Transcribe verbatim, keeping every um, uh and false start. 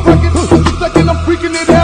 record. Just a second, I'm freaking it out.